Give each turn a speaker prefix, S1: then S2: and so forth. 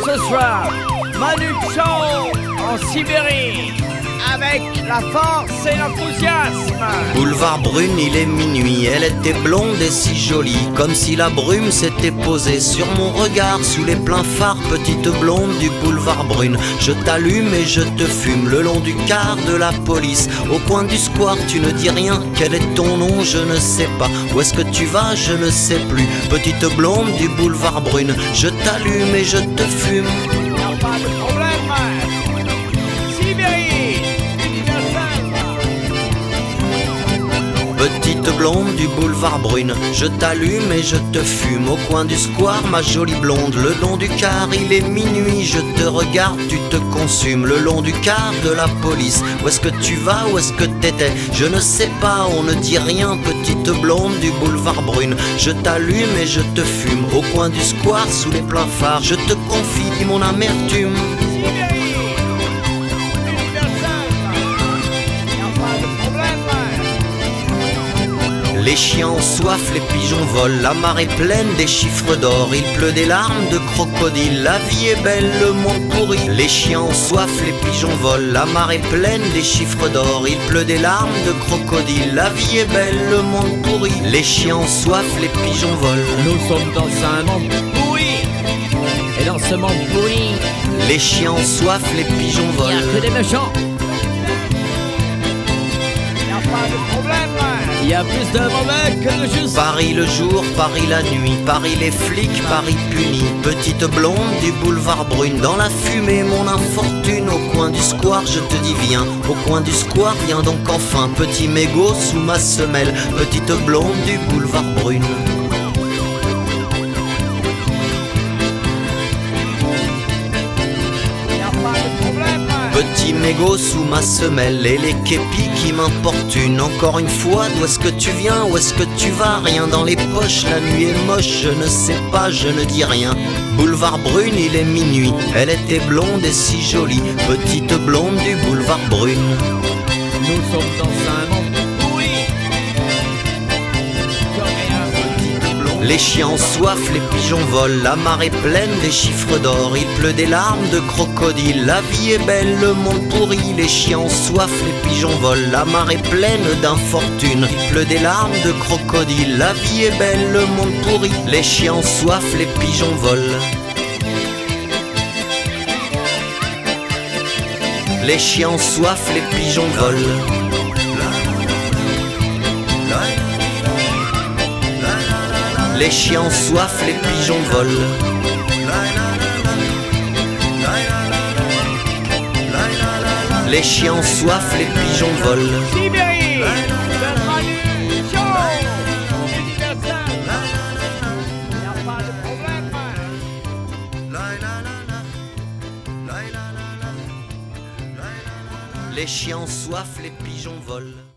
S1: ce soir, Manu Chao en Sibérie, avec la force et l'enthousiasme.
S2: Boulevard Brune, il est minuit, elle était blonde et si jolie, comme si la brume s'était posée sur mon regard sous les pleins phares. Petite blonde du boulevard Brune, je t'allume et je te fume le long du quart de la police. Au coin du square, tu ne dis rien, quel est ton nom, je ne sais pas. Où est-ce que tu vas, je ne sais plus. Petite blonde du boulevard Brune, je t'allume et je te fume.
S1: Y'a pas de problème. Sibérie, universelle.
S2: Petite blonde du boulevard Brune, je t'allume et je te fume. Au coin du square, ma jolie blonde, le long du quart, il est minuit. Je te regarde, tu te consumes. Le long du quart de la police, où est-ce que tu vas, où est-ce que t'étais? Je ne sais pas, on ne dit rien. Petite blonde du boulevard Brune, je t'allume et je te fume. Au coin du square, sous les pleins phares, je te confie mon amertume.
S1: Sibérie, universelle. Y'a pas de problème.
S2: Les chiens ont soif, les pigeons volent, la mare est pleine des chiffres d'or, il pleut des larmes de crocodile, la vie est belle, le monde pourri. Les chiens ont soif, les pigeons volent, la mare est pleine des chiffres d'or, il pleut des larmes de crocodile, la vie est belle, le monde pourri. Les chiens ont soif, les pigeons volent.
S1: Nous sommes dans un monde pourri. Et dans ce monde pourri,
S2: Les chiens ont soif, les pigeons
S1: il n'y a
S2: volent.
S1: que des méchants. Il n'y a pas de problème. Il y a plus de mauvais que de juste.
S2: Paris le jour, Paris la nuit, Paris les flics, Paris puni. Petite blonde du boulevard Brune, dans la fumée mon infortune. Au coin du square je te dis viens, au coin du square viens donc enfin. Petit mégot sous ma semelle, petite blonde du boulevard Brune.
S1: Il n'y a pas de problème.
S2: Petit mégot sous ma semelle et les képis qui m'importunent. Encore une fois, d'où est-ce que tu viens, où est-ce que tu vas? Rien dans les poches, la nuit est moche, je ne sais pas, je ne dis rien. Boulevard Brune, il est minuit, elle était blonde et si jolie. Petite blonde du boulevard Brune.
S1: Nous sommes dans un monde pourri.
S2: Les chiens ont soif, les pigeons volent, la mare est pleine des chiffres d'or, il pleut des larmes de crocodile, la vie est belle, le monde pourri. Les chiens ont soif, les pigeons volent, la mare est pleine d'infortune, il pleut des larmes de crocodile, la vie est belle, le monde pourri. Les chiens ont soif, les pigeons volent. Les chiens ont soif, les pigeons volent. Les chiens ont soif, les pigeons volent. Les chiens ont soif, les pigeons volent.
S1: Sibérie, de Manu Chao, universelle. Il n'y a pas de problème.
S2: Les chiens ont soif, les pigeons volent.